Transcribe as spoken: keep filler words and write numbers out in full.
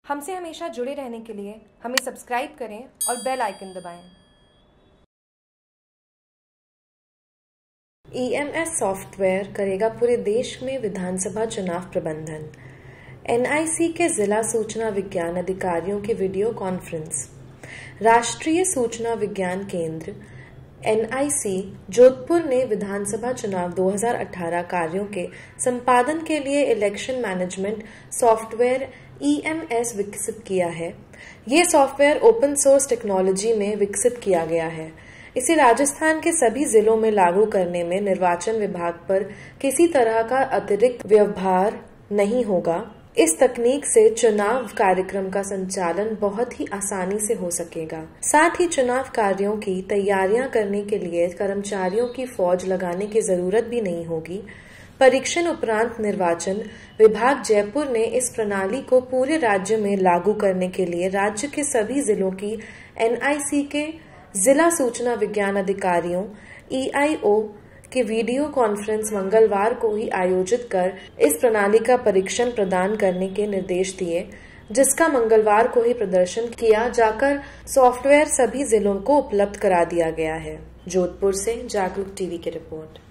हमसे हमेशा जुड़े रहने के लिए हमें सब्सक्राइब करें और बेल आइकन दबाएं। ई एम एस सॉफ्टवेयर करेगा पूरे देश में विधानसभा चुनाव प्रबंधन। एन आई सी के जिला सूचना विज्ञान अधिकारियों की वीडियो कॉन्फ्रेंस। राष्ट्रीय सूचना विज्ञान केंद्र एन आई सी जोधपुर ने विधानसभा चुनाव दो हज़ार अठारह कार्यों के संपादन के लिए election management software E M S विकसित किया है। ये सॉफ्टवेयर ओपन सोर्स टेक्नोलॉजी में विकसित किया गया है। इसे राजस्थान के सभी जिलों में लागू करने में निर्वाचन विभाग पर किसी तरह का अतिरिक्त व्यवहार नहीं होगा। इस तकनीक से चुनाव कार्यक्रम का संचालन बहुत ही आसानी से हो सकेगा। साथ ही चुनाव कार्यों की तैयारियां करने के लिए कर्मचारियों की फौज लगाने की जरूरत भी नहीं होगी। परीक्षण उपरांत निर्वाचन विभाग जयपुर ने इस प्रणाली को पूरे राज्य में लागू करने के लिए राज्य के सभी जिलों की एन आई सी के जिला सूचना विज्ञान अधिकारियों ई आई ओ के वीडियो कॉन्फ्रेंस मंगलवार को ही आयोजित कर इस प्रणाली का परीक्षण प्रदान करने के निर्देश दिए, जिसका मंगलवार को ही प्रदर्शन किया जाकर सॉफ्टवेयर सभी जिलों को उपलब्ध करा दिया गया है। जोधपुर से जागरूक टीवी की रिपोर्ट।